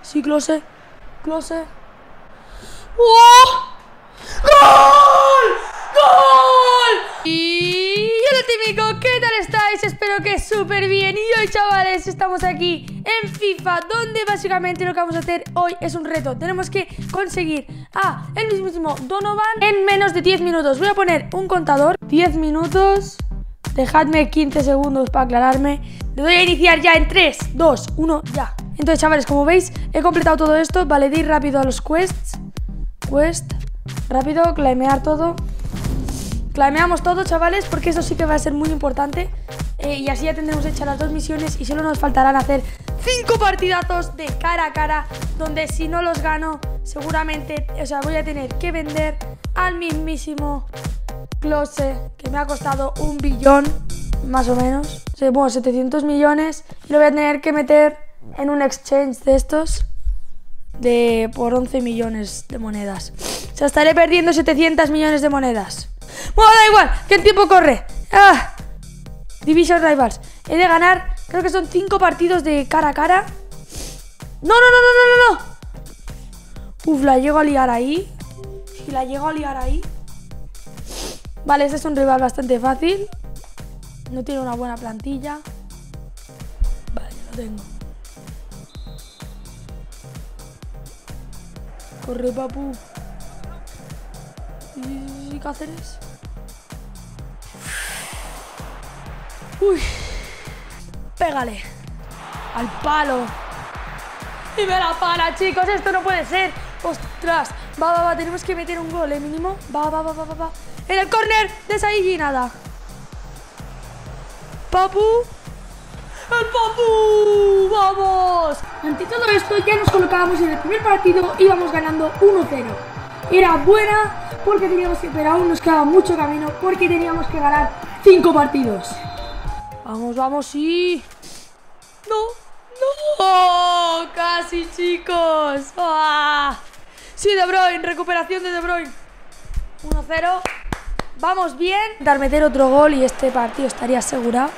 Sí, close. Close. ¡Oh! ¡Gol! ¡Gol! Y hola típico, ¿qué tal estáis? Espero que súper bien. Y hoy, chavales, estamos aquí en FIFA, donde básicamente lo que vamos a hacer hoy es un reto. Tenemos que conseguir a el mismísimo Donovan en menos de 10 minutos. Voy a poner un contador, 10 minutos. Dejadme 15 segundos para aclararme. Le doy a iniciar ya en 3, 2, 1, ya. Entonces, chavales, como veis, he completado todo esto. Vale, de ir rápido a los quests. Quest, rápido, claimear todo. Claimeamos todo, chavales, porque eso sí que va a ser muy importante. Y así ya tendremos hechas las 2 misiones. Y solo nos faltarán hacer 5 partidazos de cara a cara, donde si no los gano, seguramente, o sea, voy a tener que vender al mismísimo Close, que me ha costado 1 billón, más o menos. Bueno, 700 millones. Y lo voy a tener que meter en un exchange de estos por 11 millones de monedas. O sea, estaré perdiendo 700 millones de monedas. Bueno, da igual, que el tiempo corre. Division Rivals. He de ganar, creo que son 5 partidos de cara a cara. No. Uf, la llego a liar ahí. Si la llego a liar ahí. Vale, este es un rival bastante fácil. No tiene una buena plantilla. Vale, ya lo tengo. Corre, papu. ¿Y Cáceres? Uy. Pégale. Al palo. Y me la para, chicos. Esto no puede ser. Ostras. Va. Tenemos que meter un gol, mínimo. Va. En el córner de Saigi, nada. Papu. ¡El Papu! ¡Vamos! Ante todo esto ya nos colocábamos en el primer partido. Íbamos ganando 1-0. Era buena porque teníamos que... Pero aún nos quedaba mucho camino porque teníamos que ganar 5 partidos. Vamos, sí. No. Casi, chicos. Sí, De Bruyne. Recuperación de De Bruyne. 1-0. Vamos bien. Intentar meter otro gol y este partido estaría asegurado.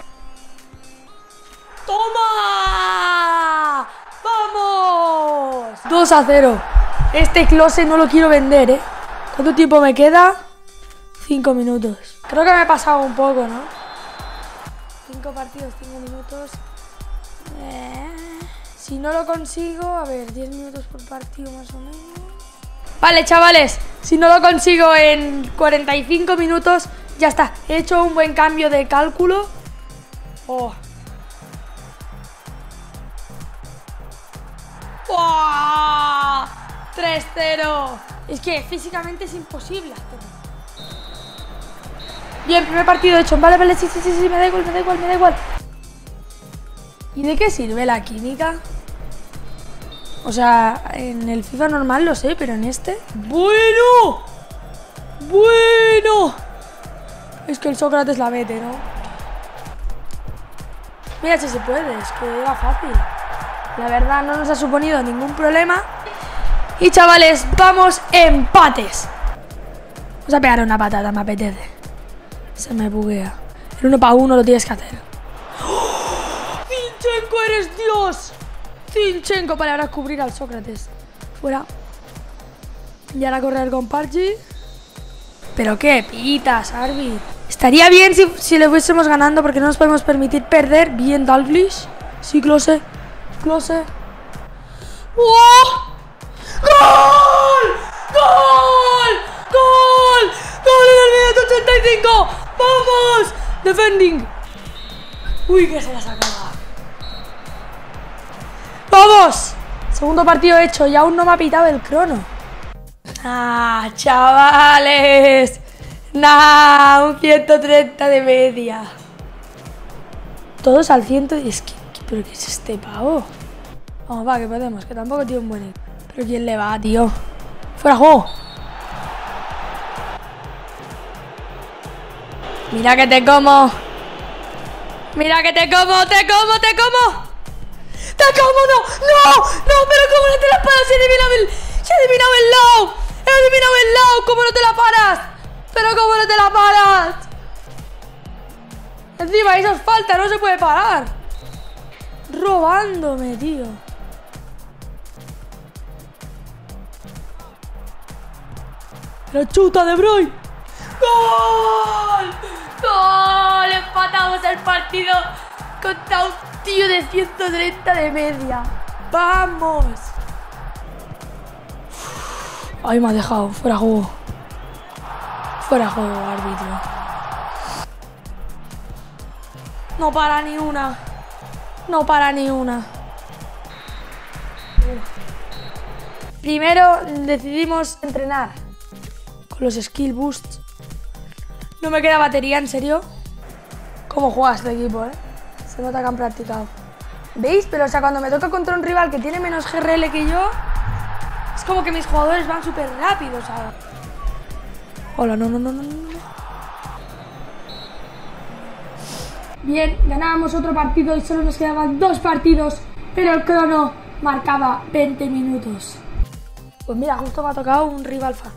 ¡Toma! ¡Vamos! 2-0. Este Close no lo quiero vender, ¿Cuánto tiempo me queda? 5 minutos. Creo que me he pasado un poco, ¿no? 5 partidos, 5 minutos. Si no lo consigo, a ver, 10 minutos por partido más o menos. Vale, chavales, si no lo consigo en 45 minutos, ya está. He hecho un buen cambio de cálculo. 3-0. Es que físicamente es imposible hacerlo. Bien, primer partido hecho. Vale, sí, me da igual. ¿Y de qué sirve la química? O sea, en el FIFA normal lo sé, pero en este... ¡Bueno! Es que el Sócrates la mete, ¿no? Mira si se puede, es que era fácil. La verdad no nos ha suponido ningún problema. Y chavales, vamos empates. Vamos a pegar una patata, me apetece. Se me buguea. El 1 para 1 lo tienes que hacer. ¡Oh! ¡Zinchenko, eres Dios! Zinchenko, para ahora cubrir al Sócrates. Fuera. Y ahora correr con Parchi. Pero qué pitas, Arby. Estaría bien si le fuésemos ganando, porque no nos podemos permitir perder. Bien, Dalglish. Sí, Close. ¡Oh! ¡Gol! En el minuto 85. ¡Vamos! Defending. Uy, que se la sacaba. ¡Vamos! Segundo partido hecho y aún no me ha pitado el crono. Chavales. Un 130 de media. Todos al 100. Es que... ¿Pero qué es este pavo? Vamos, va, que podemos, que tampoco tiene un buen equipo. ¿Pero quién le va, tío? ¡Fuera juego! Mira que te como. ¡Te como! ¡Te como, no! ¡Pero cómo no te la paras! ¡Se ha adivinado el lado! ¿Cómo no te la paras? ¡Pero cómo no te la paras! Encima, eso es falta, no se puede parar. Robándome, tío. Pero chuta De Bruyne. ¡Gol! ¡Gol! Empatamos el partido contra un tío de 130 de media. ¡Vamos! Ay, me ha dejado. Fuera juego. Fuera juego, árbitro. No para ni una. No para ni una. Primero decidimos entrenar con los skill boosts. No me queda batería, ¿en serio? ¿Cómo juega este equipo, Se nota que han practicado. ¿Veis? Pero o sea, cuando me toca contra un rival que tiene menos GRL que yo, es como que mis jugadores van súper rápidos. Hola, no. Bien, ganábamos otro partido y solo nos quedaban 2 partidos, pero el crono marcaba 20 minutos. Pues mira, justo me ha tocado un rival fácil.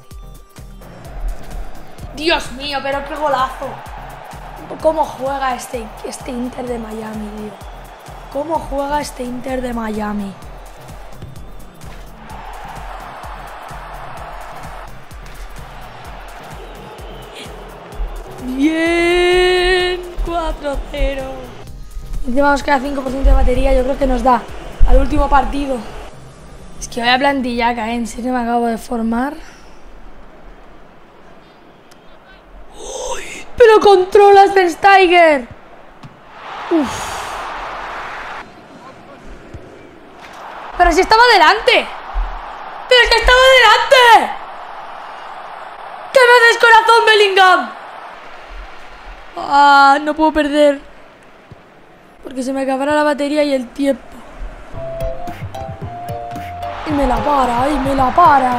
Dios mío, pero qué golazo. ¿Cómo juega este Inter de Miami, tío? ¿Cómo juega este Inter de Miami? Bien, 4-0. Encima nos queda 5% de batería, yo creo que nos da al último partido. Es que vaya plantillaca, en serio me acabo de formar. ¡Uy! ¡Pero controlas, Schweinsteiger! ¡Uf! ¡Pero si estaba delante! ¡Pero es que estaba delante! ¿Qué me haces, corazón, Bellingham? Ah, no puedo perder. Porque se me acabará la batería y el tiempo. Y me la para.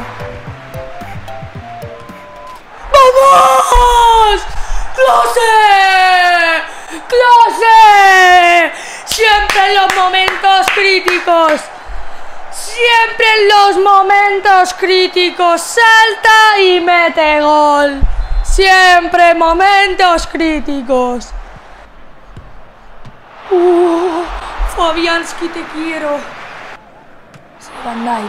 ¡Vamos! ¡Klose! ¡Klose! Siempre en los momentos críticos. Siempre en los momentos críticos. Salta y mete gol. Siempre en momentos críticos. Fabianski, te quiero. Van Dijk.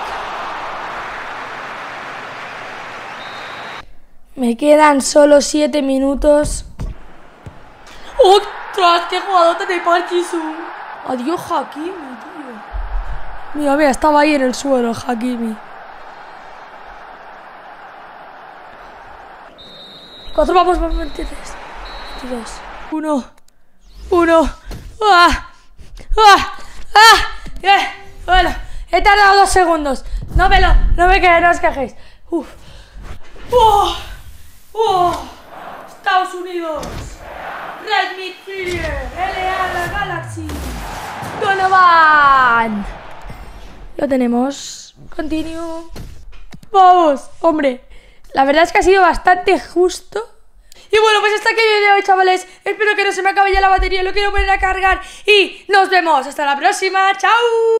Me quedan solo 7 minutos. ¡Ostras! ¡Qué jugador de Parkinson! Adiós, Hakimi, tío. Mira, estaba ahí en el suelo, Hakimi. 4, vamos, 23. 22. 1. Bueno, he tardado 2 segundos. No os quejéis. Estados Unidos. Red Midfielder. LA Galaxy. Donovan. Lo tenemos. Continue. Vamos, hombre. La verdad es que ha sido bastante justo. Y bueno, pues hasta aquí el vídeo de hoy, chavales. Espero que no se me acabe ya la batería. Lo quiero poner a cargar. Y nos vemos. Hasta la próxima. ¡Chao!